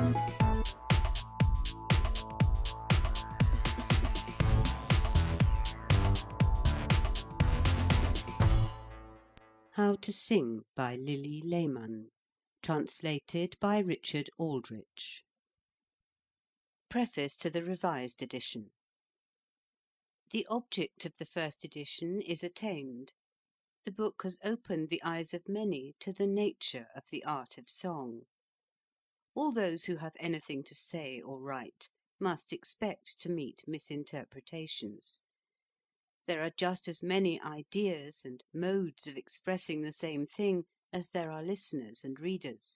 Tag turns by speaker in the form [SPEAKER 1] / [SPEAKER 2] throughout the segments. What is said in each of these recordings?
[SPEAKER 1] How to Sing by Lilli Lehmann. Translated by Richard Aldrich. Preface to the Revised Edition. The object of the first edition is attained. The book has opened the eyes of many to the nature of the art of song. All those who have anything to say or write must expect to meet misinterpretations. There are just as many ideas and modes of expressing the same thing as there are listeners and readers.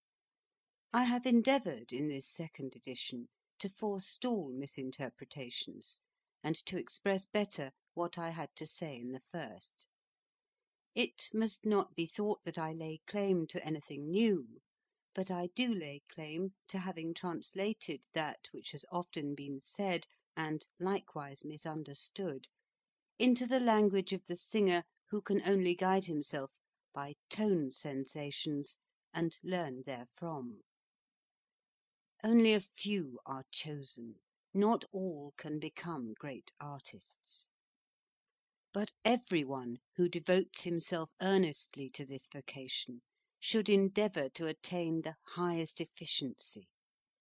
[SPEAKER 1] I have endeavoured in this second edition to forestall misinterpretations and to express better what I had to say in the first. It must not be thought that I lay claim to anything new, but I do lay claim to having translated that which has often been said, and likewise misunderstood, into the language of the singer who can only guide himself by tone sensations and learn therefrom. Only a few are chosen, not all can become great artists. But everyone who devotes himself earnestly to this vocation should endeavour to attain the highest efficiency.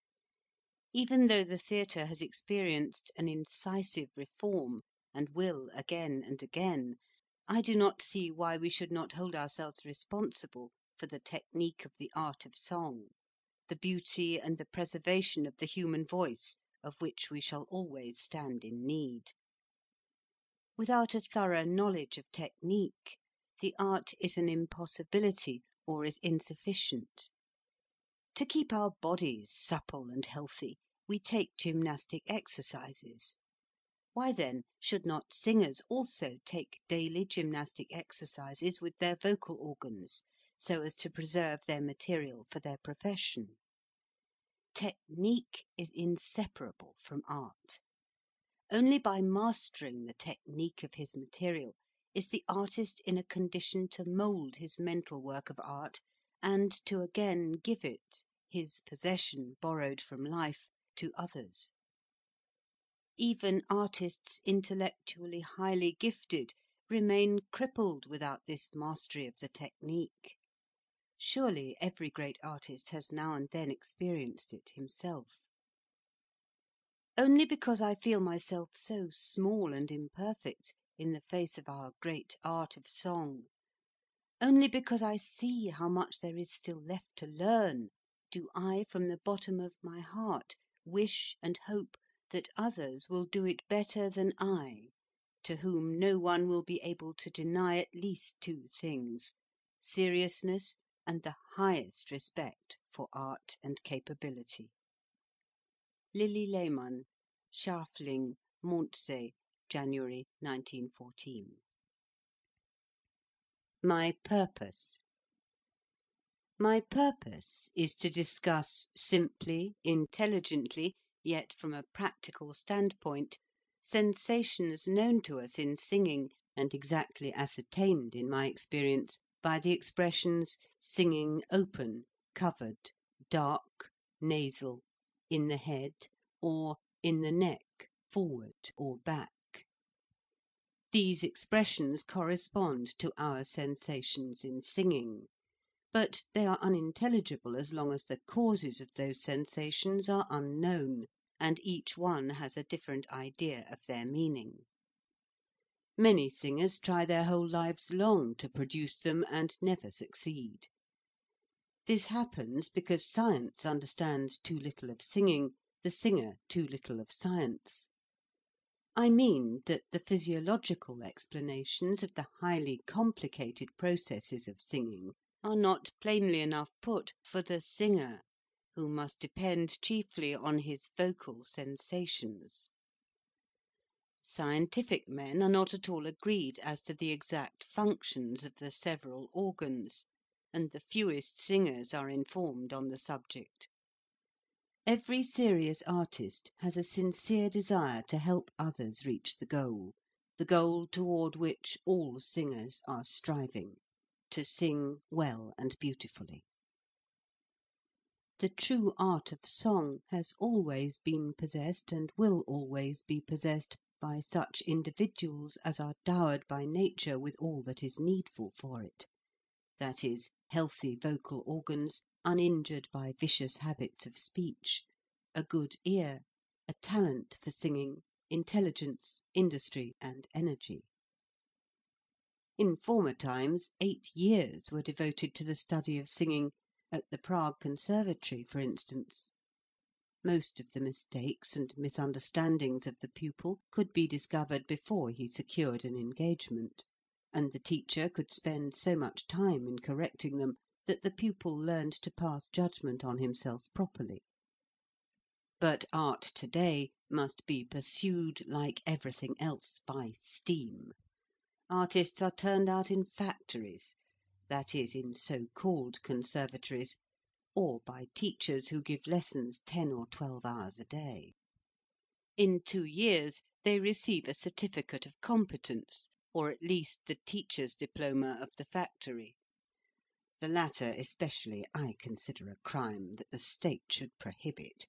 [SPEAKER 1] Even though the theatre has experienced an incisive reform, and will again and again, I do not see why we should not hold ourselves responsible for the technique of the art of song, the beauty and the preservation of the human voice, of which we shall always stand in need. Without a thorough knowledge of technique, the art is an impossibility or is insufficient. To keep our bodies supple and healthy, we take gymnastic exercises. Why, then, should not singers also take daily gymnastic exercises with their vocal organs, so as to preserve their material for their profession? Technique is inseparable from art. Only by mastering the technique of his material is the artist in a condition to mould his mental work of art and to again give it, his possession borrowed from life, to others. Even artists intellectually highly gifted remain crippled without this mastery of the technique. Surely every great artist has now and then experienced it himself. Only because I feel myself so small and imperfect in the face of our great art of song, only because I see how much there is still left to learn, do I from the bottom of my heart wish and hope that others will do it better than I, to whom no one will be able to deny at least two things: seriousness and the highest respect for art and capability. Lilli Lehmann, Scharfling, Mondsee, January 1914. My purpose. My purpose is to discuss simply, intelligently, yet from a practical standpoint, sensations known to us in singing and exactly ascertained in my experience by the expressions singing open, covered, dark, nasal, in the head, or in the neck, forward or back. These expressions correspond to our sensations in singing, but they are unintelligible as long as the causes of those sensations are unknown, and each one has a different idea of their meaning. Many singers try their whole lives long to produce them and never succeed. This happens because science understands too little of singing, the singer too little of science. I mean that the physiological explanations of the highly complicated processes of singing are not plainly enough put for the singer, who must depend chiefly on his vocal sensations. Scientific men are not at all agreed as to the exact functions of the several organs, and the fewest singers are informed on the subject. Every serious artist has a sincere desire to help others reach the goal toward which all singers are striving, to sing well and beautifully. The true art of song has always been possessed and will always be possessed by such individuals as are dowered by nature with all that is needful for it, that is, healthy vocal organs uninjured by vicious habits of speech, a good ear, a talent for singing, intelligence, industry, and energy. In former times 8 years were devoted to the study of singing, at the Prague Conservatory, for instance. Most of the mistakes and misunderstandings of the pupil could be discovered before he secured an engagement, and the teacher could spend so much time in correcting them that the pupil learned to pass judgment on himself properly. But art today must be pursued, like everything else, by steam. Artists are turned out in factories, that is, in so-called conservatories, or by teachers who give lessons 10 or 12 hours a day. In 2 years they receive a certificate of competence, or at least the teacher's diploma of the factory. The latter especially I consider a crime that the state should prohibit.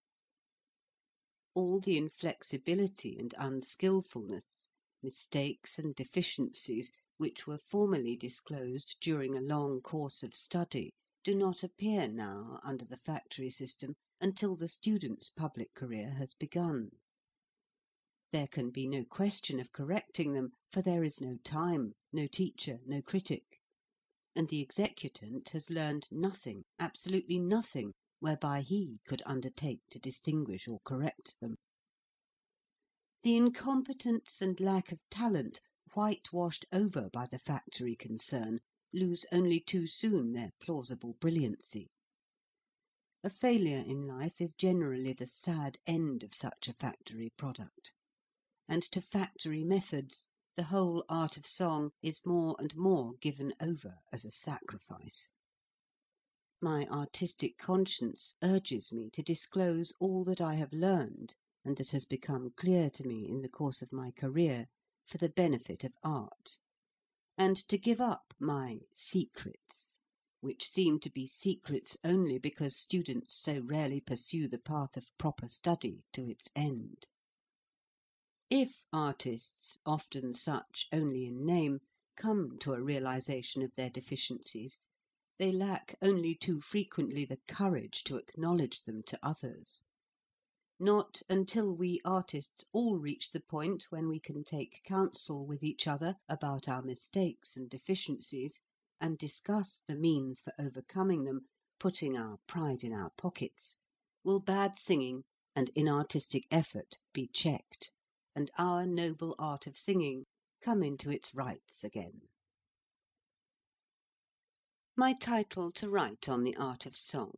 [SPEAKER 1] All the inflexibility and unskilfulness, mistakes and deficiencies which were formerly disclosed during a long course of study do not appear now under the factory system until the student's public career has begun. There can be no question of correcting them, for there is no time, no teacher, no critic, and the executant has learned nothing, absolutely nothing, whereby he could undertake to distinguish or correct them. The incompetence and lack of talent, whitewashed over by the factory concern, lose only too soon their plausible brilliancy. A failure in life is generally the sad end of such a factory product, and to factory methods the whole art of song is more and more given over as a sacrifice. My artistic conscience urges me to disclose all that I have learned and that has become clear to me in the course of my career for the benefit of art, and to give up my secrets, which seem to be secrets only because students so rarely pursue the path of proper study to its end. If artists, often such only in name, come to a realization of their deficiencies, they lack only too frequently the courage to acknowledge them to others. Not until we artists all reach the point when we can take counsel with each other about our mistakes and deficiencies, and discuss the means for overcoming them, putting our pride in our pockets, will bad singing and inartistic effort be checked, and our noble art of singing come into its rights again. My title to write on the art of song.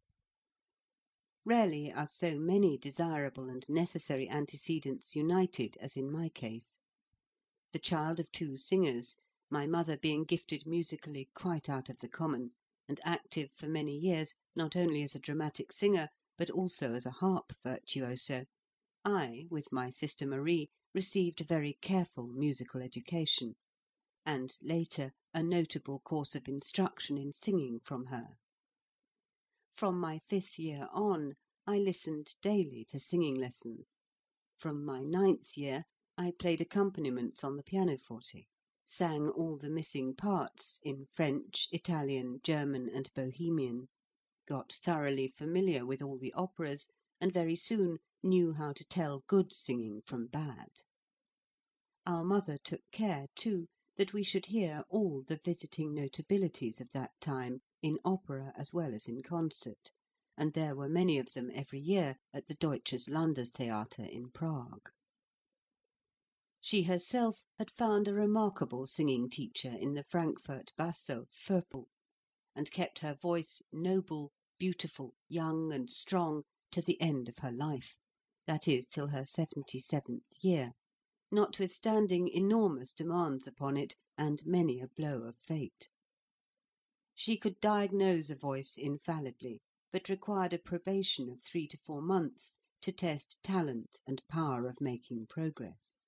[SPEAKER 1] Rarely are so many desirable and necessary antecedents united as in my case. The child of 2 singers, my mother being gifted musically quite out of the common, and active for many years not only as a dramatic singer but also as a harp virtuoso, I, with my sister Marie, received a very careful musical education, and later a notable course of instruction in singing from her. From my 5th year on, I listened daily to singing lessons. From my 9th year, I played accompaniments on the pianoforte, sang all the missing parts in French, Italian, German, and Bohemian, got thoroughly familiar with all the operas, and very soon knew how to tell good singing from bad. Our mother took care, too, that we should hear all the visiting notabilities of that time, in opera as well as in concert, and there were many of them every year at the Deutsches Landestheater in Prague. She herself had found a remarkable singing teacher in the Frankfurt basso, Vöpel, and kept her voice noble, beautiful, young, and strong to the end of her life, that is, till her 77th year, notwithstanding enormous demands upon it and many a blow of fate. She could diagnose a voice infallibly, but required a probation of 3 to 4 months to test talent and power of making progress.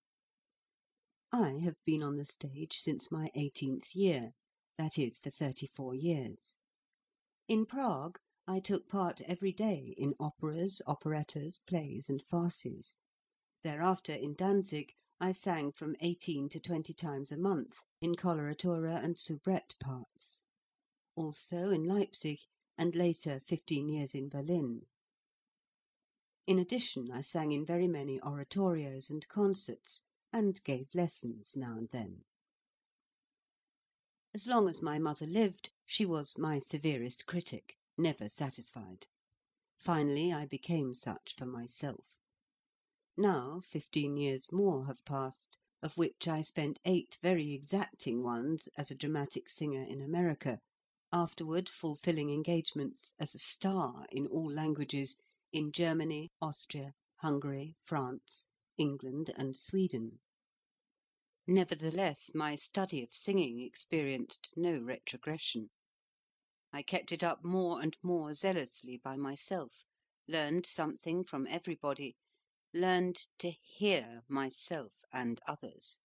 [SPEAKER 1] I have been on the stage since my 18th year, that is, for 34 years. In Prague, I took part every day in operas, operettas, plays, and farces. Thereafter, in Danzig, I sang from 18 to 20 times a month in coloratura and soubrette parts. Also in Leipzig, and later 15 years in Berlin. In addition, I sang in very many oratorios and concerts, and gave lessons now and then. As long as my mother lived, she was my severest critic, never satisfied. Finally, I became such for myself. Now 15 years more have passed, of which I spent 8 very exacting ones as a dramatic singer in America, afterward fulfilling engagements as a star in all languages in Germany, Austria, Hungary, France, England, and Sweden. Nevertheless, my study of singing experienced no retrogression. I kept it up more and more zealously by myself, learned something from everybody, learned to hear myself and others.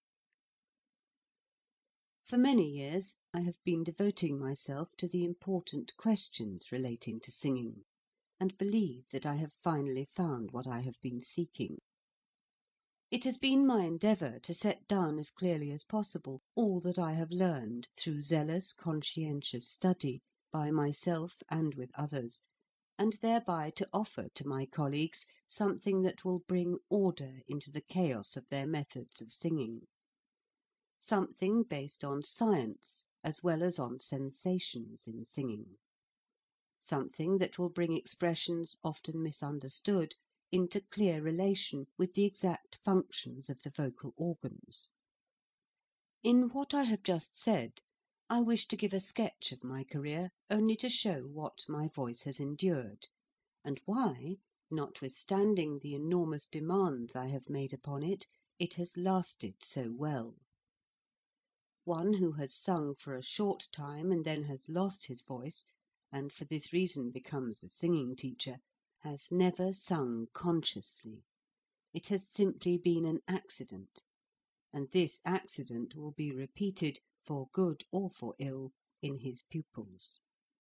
[SPEAKER 1] For many years I have been devoting myself to the important questions relating to singing, and believe that I have finally found what I have been seeking. It has been my endeavour to set down as clearly as possible all that I have learned through zealous, conscientious study, by myself and with others, and thereby to offer to my colleagues something that will bring order into the chaos of their methods of singing. Something based on science as well as on sensations in singing. Something that will bring expressions often misunderstood into clear relation with the exact functions of the vocal organs. In what I have just said, I wish to give a sketch of my career only to show what my voice has endured, and why, notwithstanding the enormous demands I have made upon it, it has lasted so well. One who has sung for a short time and then has lost his voice, and for this reason becomes a singing teacher, has never sung consciously. It has simply been an accident, and this accident will be repeated, for good or for ill, in his pupils.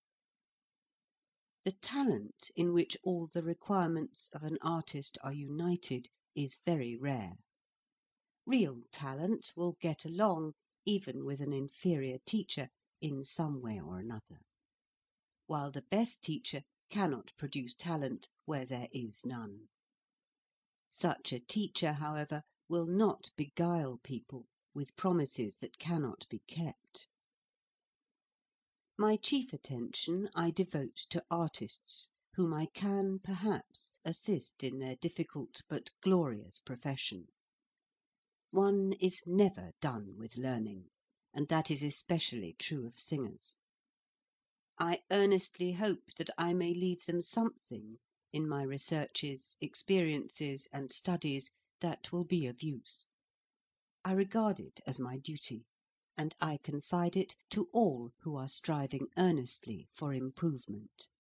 [SPEAKER 1] The talent in which all the requirements of an artist are united is very rare. Real talent will get along, even with an inferior teacher, in some way or another, while the best teacher cannot produce talent where there is none. Such a teacher, however, will not beguile people with promises that cannot be kept. My chief attention I devote to artists, whom I can, perhaps, assist in their difficult but glorious profession. One is never done with learning, and that is especially true of singers. I earnestly hope that I may leave them something in my researches, experiences, and studies that will be of use. I regard it as my duty, and I confide it to all who are striving earnestly for improvement.